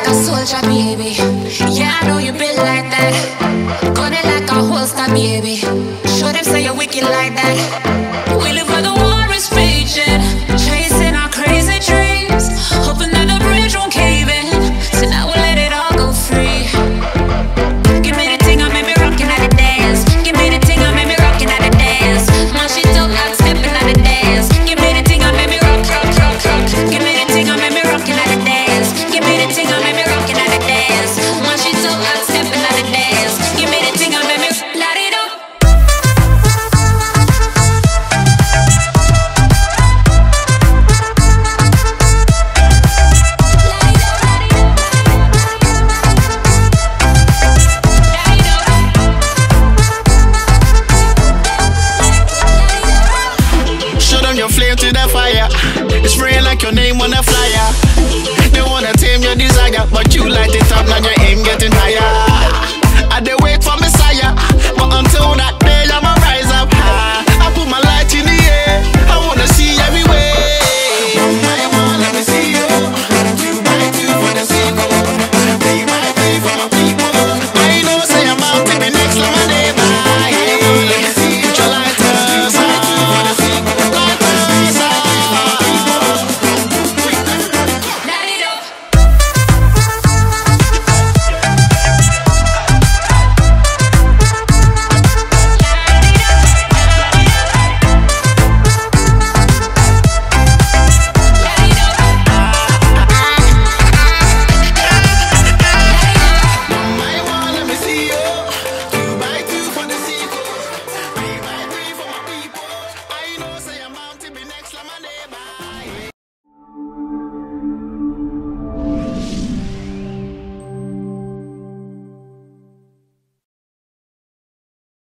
a soldier, baby. Yeah, I know you built like that. Gun it like a holster, baby. Show them say you're wicked like that. We live